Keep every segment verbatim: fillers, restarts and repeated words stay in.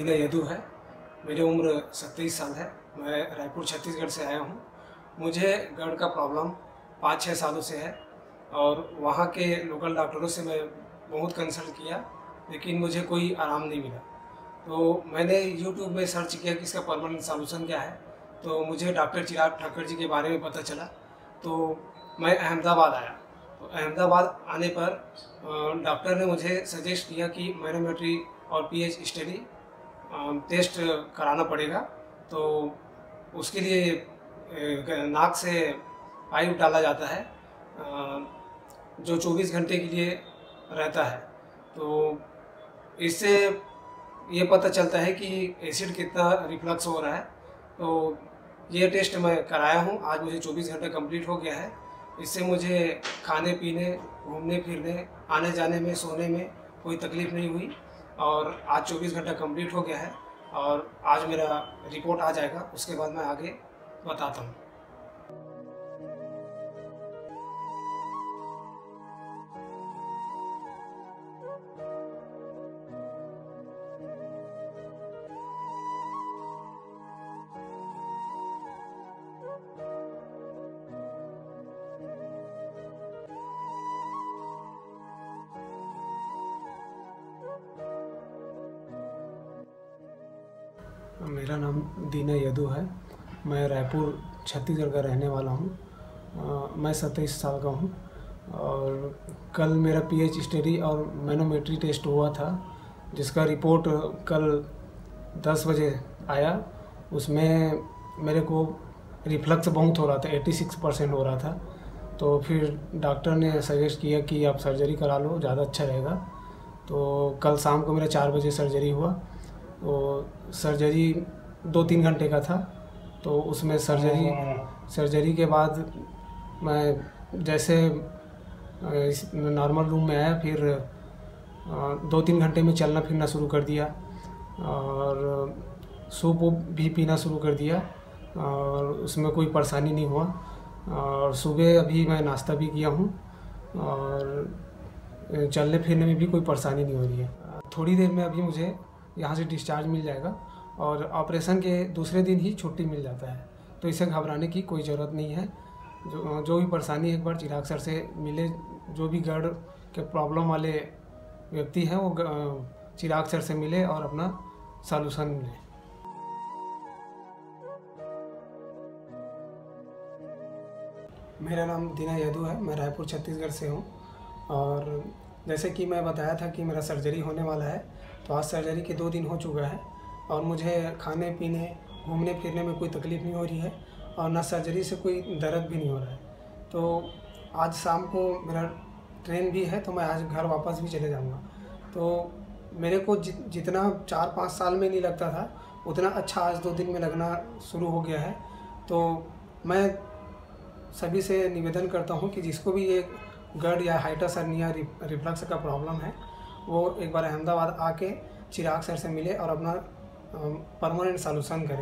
दीना यदू है। मेरी उम्र सत्ताईस साल है। मैं रायपुर छत्तीसगढ़ से आया हूँ। मुझे गर्ड का प्रॉब्लम पाँच छः सालों से है और वहाँ के लोकल डॉक्टरों से मैं बहुत कंसल्ट किया, लेकिन मुझे कोई आराम नहीं मिला। तो मैंने यूट्यूब में सर्च किया कि इसका परमानेंट सॉल्यूशन क्या है। तो मुझे डॉक्टर चिराग ठाकुर जी के बारे में पता चला। तो मैं अहमदाबाद आया। तो अहमदाबाद आने पर डॉक्टर ने मुझे सजेस्ट किया कि मैनोमेट्री और पीएच स्टडी टेस्ट कराना पड़ेगा। तो उसके लिए नाक से पाइप डाला जाता है जो चौबीस घंटे के लिए रहता है। तो इससे ये पता चलता है कि एसिड कितना रिफ्लक्स हो रहा है। तो ये टेस्ट मैं कराया हूँ। आज मुझे चौबीस घंटे कंप्लीट हो गया है। इससे मुझे खाने पीने, घूमने फिरने, आने जाने में, सोने में कोई तकलीफ़ नहीं हुई और आज चौबीस घंटा कंप्लीट हो गया है और आज मेरा रिपोर्ट आ जाएगा। उसके बाद मैं आगे बताता हूँ। मेरा नाम दीना यदू है। मैं रायपुर छत्तीसगढ़ का रहने वाला हूँ। मैं सत्ताईस साल का हूँ और कल मेरा पीएच स्टडी और मैनोमेट्री टेस्ट हुआ था, जिसका रिपोर्ट कल दस बजे आया। उसमें मेरे को रिफ्लक्स बहुत हो रहा था, छियासी परसेंट हो रहा था। तो फिर डॉक्टर ने सजेस्ट किया कि आप सर्जरी करा लो, ज़्यादा अच्छा रहेगा। तो कल शाम को मेरा चार बजे सर्जरी हुआ। तो सर्जरी दो तीन घंटे का था। तो उसमें सर्जरी सर्जरी के बाद मैं जैसे नॉर्मल रूम में आया, फिर दो तीन घंटे में चलना फिरना शुरू कर दिया और सूप भी पीना शुरू कर दिया और उसमें कोई परेशानी नहीं हुआ। और सुबह अभी मैं नाश्ता भी किया हूँ और चलने फिरने में भी कोई परेशानी नहीं हो रही है। थोड़ी देर में अभी मुझे यहाँ से डिस्चार्ज मिल जाएगा और ऑपरेशन के दूसरे दिन ही छुट्टी मिल जाता है। तो इसे घबराने की कोई ज़रूरत नहीं है। जो जो भी परेशानी एक बार चिराग सर से मिले, जो भी गर्ड के प्रॉब्लम वाले व्यक्ति हैं वो चिराग सर से मिले और अपना सॉल्यूशन लें। मेरा नाम दीना यदू है। मैं रायपुर छत्तीसगढ़ से हूँ और जैसे कि मैं बताया था कि मेरा सर्जरी होने वाला है। तो आज सर्जरी के दो दिन हो चुका है और मुझे खाने पीने, घूमने फिरने में कोई तकलीफ़ नहीं हो रही है और ना सर्जरी से कोई दर्द भी नहीं हो रहा है। तो आज शाम को मेरा ट्रेन भी है, तो मैं आज घर वापस भी चले जाऊंगा। तो मेरे को जि, जितना चार पाँच साल में नहीं लगता था, उतना अच्छा आज दो दिन में लगना शुरू हो गया है। तो मैं सभी से निवेदन करता हूँ कि जिसको भी ये गर्ड या हाइटस हर्निया रिफ्लक्स का प्रॉब्लम है, वो एक बार अहमदाबाद आके चिराग सर से मिले और अपना परमानेंट सॉल्यूशन करे।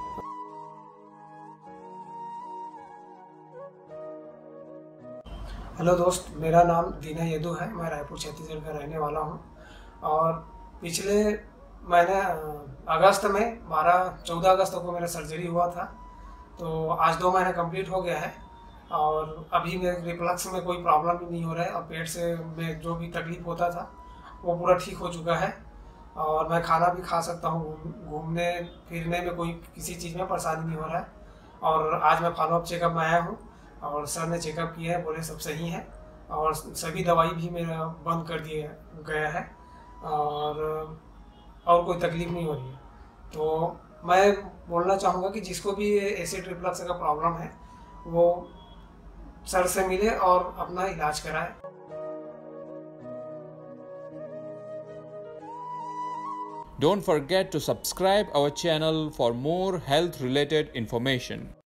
हेलो दोस्त, मेरा नाम दीना यदू है। मैं रायपुर छत्तीसगढ़ का रहने वाला हूँ और पिछले महीने अगस्त में बारह चौदह अगस्त को मेरा सर्जरी हुआ था। तो आज दो महीने कंप्लीट हो गया है और अभी मेरे रिफ्लक्स में कोई प्रॉब्लम ही नहीं हो रहा है और पेट से में जो भी तकलीफ होता था वो पूरा ठीक हो चुका है और मैं खाना भी खा सकता हूँ। घूमने फिरने में कोई किसी चीज़ में परेशानी नहीं हो रहा है। और आज मैं फॉलोअप चेकअप में आया हूँ और सर ने चेकअप किया है, बोले सब सही है और सभी दवाई भी मेरा बंद कर दिया गया है और और कोई तकलीफ़ नहीं हो रही है। तो मैं बोलना चाहूँगा कि जिसको भी एसिड रिफ्लक्स का प्रॉब्लम है वो सर से मिले और अपना इलाज कराए। Don't forget to subscribe our channel for more health related information.